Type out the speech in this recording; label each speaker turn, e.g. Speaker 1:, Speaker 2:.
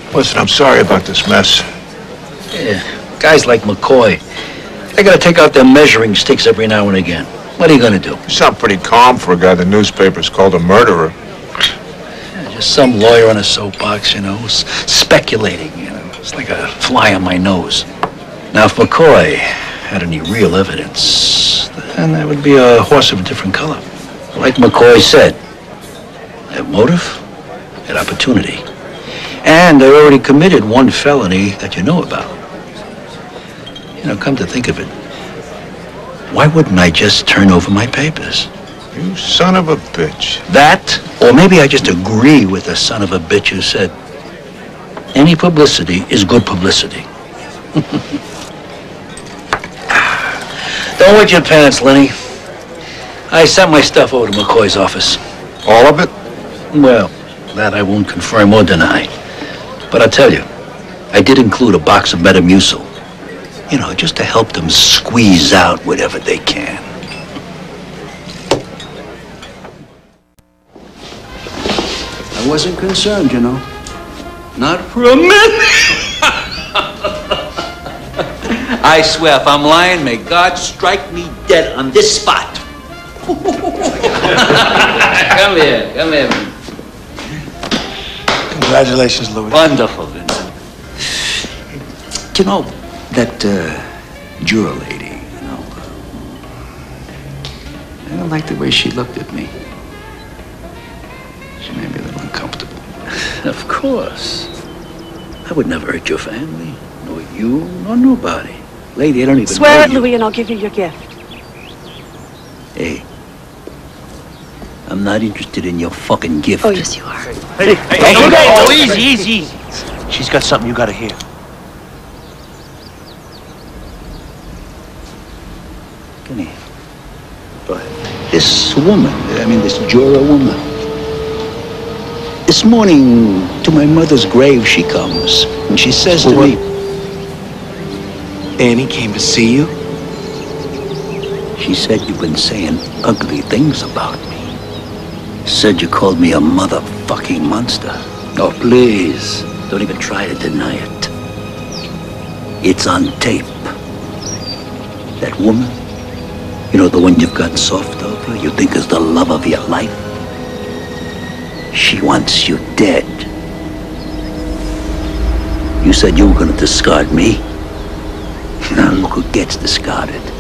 Speaker 1: Listen, I'm sorry about this mess.
Speaker 2: Yeah, guys like McCoy, they gotta take out their measuring sticks every now and again. What are you gonna do?
Speaker 1: You sound pretty calm for a guy the newspapers called a murderer.
Speaker 2: Yeah, just some lawyer on a soapbox, you know, speculating, you know. It's like a fly on my nose. Now, if McCoy had any real evidence, then that would be a horse of a different color. Like McCoy said, that motive, that opportunity. And they already committed one felony that you know about. You know, come to think of it, why wouldn't I just turn over my papers?
Speaker 1: You son of a bitch.
Speaker 2: That, or maybe I just agree with the son of a bitch who said, any publicity is good publicity. Don't wet your pants, Lenny. I sent my stuff over to McCoy's office.
Speaker 1: All of it?
Speaker 2: Well, that I won't confirm or deny. But I'll tell you, I did include a box of Metamucil. You know, just to help them squeeze out whatever they can. I wasn't concerned, you know. Not for a minute. I swear, if I'm lying, may God strike me dead on this spot. Come here, come here.
Speaker 3: Congratulations, Louis.
Speaker 2: Wonderful, Vincent. You know, that juror lady, you know, I don't like the way she looked at me. She made me a little uncomfortable. Of course. I would never hurt your family, nor you, nor nobody. Lady, I don't even
Speaker 4: Swear
Speaker 2: know
Speaker 4: it,
Speaker 2: you.
Speaker 4: Louis, and I'll give you your gift.
Speaker 2: Hey, I'm not interested in your fucking gift.
Speaker 4: Oh, yes, you are.
Speaker 3: Hey, oh, easy, easy, easy. She's got something you gotta hear.
Speaker 2: Come here. Go ahead. This woman, this juror woman. This morning, to my mother's grave she comes, and she says to me...
Speaker 3: Annie came to see you?
Speaker 2: She said you've been saying ugly things about me. Said you called me a motherfucking monster. Oh, please, don't even try to deny it. It's on tape. That woman, you know, the one you've gotten soft over, you think is the love of your life? She wants you dead. You said you were gonna discard me. Now look who gets discarded.